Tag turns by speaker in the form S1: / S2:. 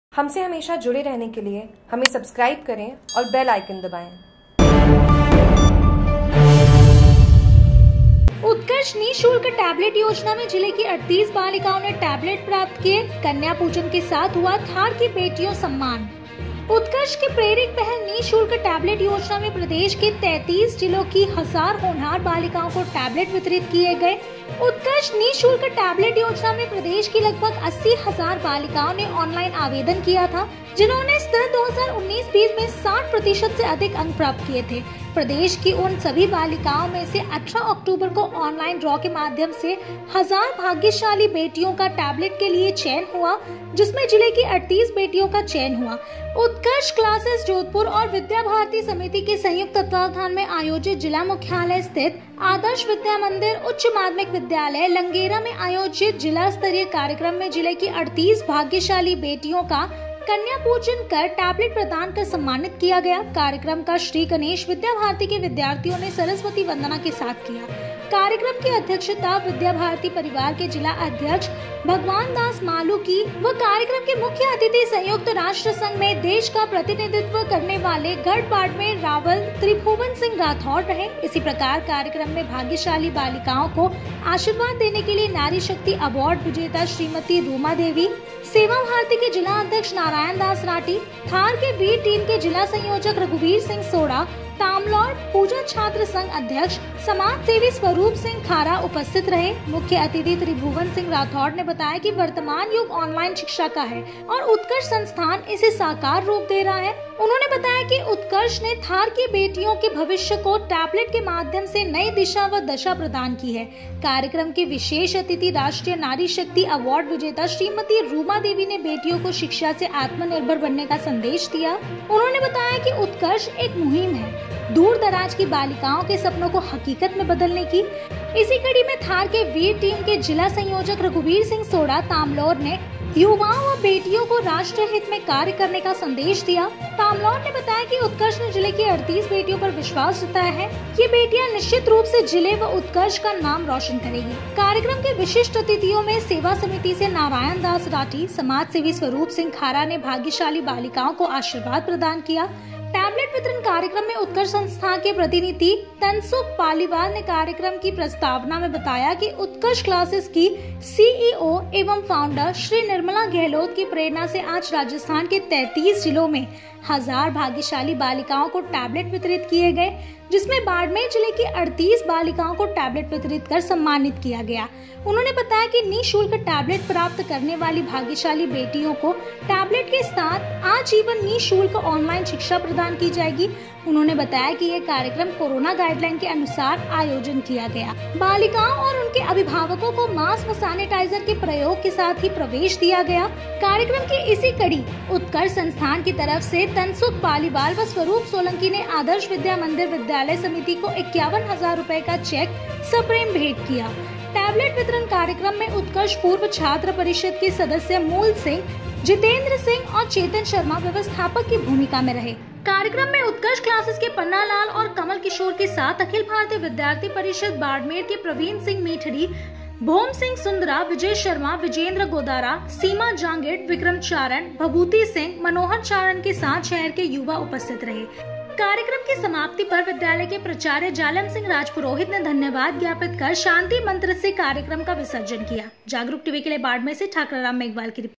S1: हमसे हमेशा जुड़े रहने के लिए हमें सब्सक्राइब करें और बेल आइकन दबाएं।
S2: उत्कर्ष निःशुल्क टैबलेट योजना में जिले की 38 बालिकाओं ने टैबलेट प्राप्त किए। कन्या पूजन के साथ हुआ थार की बेटियों सम्मान। उत्कर्ष की प्रेरक पहल निःशुल्क टैबलेट योजना में प्रदेश के 33 जिलों की 1000 होनहार बालिकाओं को टैबलेट वितरित किए गए। उत्कर्ष निःशुल्क टैबलेट योजना में प्रदेश की लगभग 80,000 बालिकाओं ने ऑनलाइन आवेदन किया था, जिन्होंने स्तर 2019-20 में 60% से अधिक अंक प्राप्त किए थे। प्रदेश की उन सभी बालिकाओं में से 18 अक्टूबर को ऑनलाइन ड्रॉ के माध्यम से 1000 भाग्यशाली बेटियों का टैबलेट के लिए चयन हुआ, जिसमें जिले की 38 बेटियों का चयन हुआ। उत्कर्ष क्लासेस जोधपुर और विद्या भारती समिति के संयुक्त तत्वावधान में आयोजित जिला मुख्यालय स्थित आदर्श विद्या मंदिर उच्च माध्यमिक विद्यालय लंगेरा में आयोजित जिला स्तरीय कार्यक्रम में जिले की 38 भाग्यशाली बेटियों का कन्या पूजन कर टैबलेट प्रदान कर सम्मानित किया गया। कार्यक्रम का श्री गणेश विद्या भारती के विद्यार्थियों ने सरस्वती वंदना के साथ किया। कार्यक्रम की अध्यक्षता विद्या भारती परिवार के जिला अध्यक्ष भगवान दास मालू की व कार्यक्रम के मुख्य अतिथि संयुक्त राष्ट्र संघ में देश का प्रतिनिधित्व करने वाले गढ़ बाड़मेर रावल त्रिभुवन सिंह राठौड़ रहे। इसी प्रकार कार्यक्रम में भाग्यशाली बालिकाओं को आशीर्वाद देने के लिए नारी शक्ति अवार्ड विजेता श्रीमती रूमा देवी, सेवा भारती के जिला अध्यक्ष नारायण दास राठी, थार के वीर टीम के जिला संयोजक रघुवीर सिंह सोड़ा, तामलौर पूजा छात्र संघ अध्यक्ष समाज सेवी स्वरूप सिंह खारा उपस्थित रहे। मुख्य अतिथि त्रिभुवन सिंह राठौड़ ने बताया कि वर्तमान युग ऑनलाइन शिक्षा का है और उत्कर्ष संस्थान इसे साकार रूप दे रहा है। उन्होंने बताया कि उत्कर्ष ने थार की बेटियों के भविष्य को टैबलेट के माध्यम से नई दिशा व दशा प्रदान की है। कार्यक्रम के विशेष अतिथि राष्ट्रीय नारी शक्ति अवार्ड विजेता श्रीमती रूमा देवी ने बेटियों को शिक्षा से आत्मनिर्भर बनने का संदेश दिया। उन्होंने बताया कि उत्कर्ष एक मुहिम है दूर दराज की बालिकाओं के सपनों को हकीकत में बदलने की। इसी कड़ी में थार के वीर टीम के जिला संयोजक रघुवीर सिंह सोड़ा तामलौर ने युवाओं व बेटियों को राष्ट्र हित में कार्य करने का संदेश दिया। तामलौर ने बताया कि उत्कर्ष ने जिले की 38 बेटियों पर विश्वास जताया है। ये बेटियां निश्चित रूप से जिले व उत्कर्ष का नाम रोशन करेगी। कार्यक्रम के विशिष्ट अतिथियों में सेवा समिति से नारायण दास राठी, समाज सेवी स्वरूप सिंह खारा ने भाग्यशाली बालिकाओं को आशीर्वाद प्रदान किया। टैबलेट वितरण कार्यक्रम में उत्कर्ष संस्था के प्रतिनिधि तनसुख पालीवाल ने कार्यक्रम की प्रस्तावना में बताया कि उत्कर्ष क्लासेस की सीईओ एवं फाउंडर श्री निर्मला गहलोत की प्रेरणा से आज राजस्थान के 33 जिलों में 1000 भाग्यशाली बालिकाओं को टैबलेट वितरित किए गए, जिसमें बाड़मेर जिले की 38 बालिकाओं को टैबलेट वितरित कर सम्मानित किया गया। उन्होंने बताया कि निःशुल्क टैबलेट प्राप्त करने वाली भाग्यशाली बेटियों को टैबलेट के साथ आजीवन निःशुल्क ऑनलाइन शिक्षा प्रदान की जाएगी। उन्होंने बताया कि यह कार्यक्रम कोरोना गाइडलाइन के अनुसार आयोजन किया गया। बालिकाओं और उनके अभिभावकों को मास्क व सैनिटाइजर के प्रयोग के साथ ही प्रवेश दिया गया। कार्यक्रम की इसी कड़ी उत्कर्ष संस्थान की तरफ से तनसुख पालीवाल व स्वरूप सोलंकी ने आदर्श विद्या मंदिर विद्यालय समिति को 51,000 रुपए का चेक सप्रेम भेंट किया। टैबलेट वितरण कार्यक्रम में उत्कर्ष पूर्व छात्र परिषद के सदस्य मूल सिंह, जितेंद्र सिंह और चेतन शर्मा व्यवस्थापक की भूमिका में रहे। कार्यक्रम में उत्कर्ष क्लासेस के पन्ना लाल और कमल किशोर के साथ अखिल भारतीय विद्यार्थी परिषद बाड़मेर के प्रवीण सिंह मीठड़ी, भोम सिंह सुंदरा, विजय शर्मा, विजेंद्र गोदारा, सीमा जांगेट, विक्रम चारण, भभूति सिंह, मनोहर चारण के साथ शहर के युवा उपस्थित रहे। कार्यक्रम की समाप्ति पर विद्यालय के प्राचार्य जालम सिंह राजपुरोहित ने धन्यवाद ज्ञापित कर शांति मंत्र से कार्यक्रम का विसर्जन किया। जागरूक टीवी के लिए बाड़मेर से ठाकराम मेघवाल की रिपोर्ट।